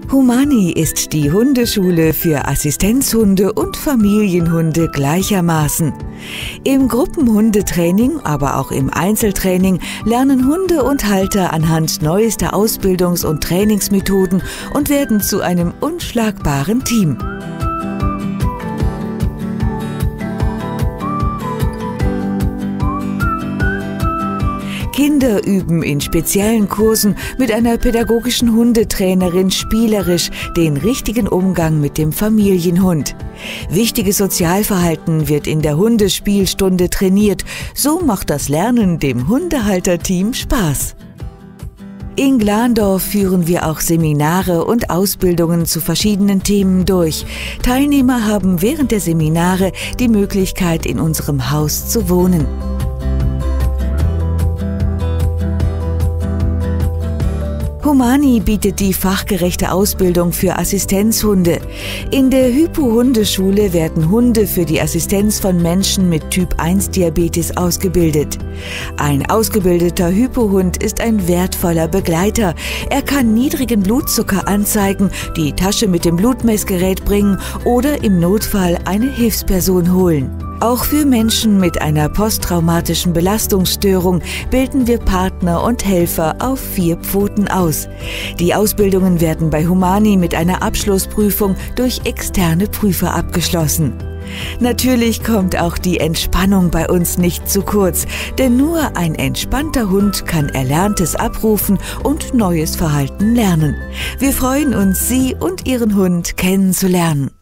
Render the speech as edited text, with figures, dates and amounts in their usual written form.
Humani ist die Hundeschule für Assistenzhunde und Familienhunde gleichermaßen. Im Gruppenhundetraining, aber auch im Einzeltraining lernen Hunde und Halter anhand neuester Ausbildungs- und Trainingsmethoden und werden zu einem unschlagbaren Team. Kinder üben in speziellen Kursen mit einer pädagogischen Hundetrainerin spielerisch den richtigen Umgang mit dem Familienhund. Wichtiges Sozialverhalten wird in der Hundespielstunde trainiert. So macht das Lernen dem Hundehalterteam Spaß. In Glandorf führen wir auch Seminare und Ausbildungen zu verschiedenen Themen durch. Teilnehmer haben während der Seminare die Möglichkeit, in unserem Haus zu wohnen. Humani bietet die fachgerechte Ausbildung für Assistenzhunde. In der Hypo-Hundeschule werden Hunde für die Assistenz von Menschen mit Typ-1-Diabetes ausgebildet. Ein ausgebildeter Hypo-Hund ist ein wertvoller Begleiter. Er kann niedrigen Blutzucker anzeigen, die Tasche mit dem Blutmessgerät bringen oder im Notfall eine Hilfsperson holen. Auch für Menschen mit einer posttraumatischen Belastungsstörung bilden wir Partner und Helfer auf 4 Pfoten aus. Die Ausbildungen werden bei Humani mit einer Abschlussprüfung durch externe Prüfer abgeschlossen. Natürlich kommt auch die Entspannung bei uns nicht zu kurz, denn nur ein entspannter Hund kann Erlerntes abrufen und neues Verhalten lernen. Wir freuen uns, Sie und Ihren Hund kennenzulernen.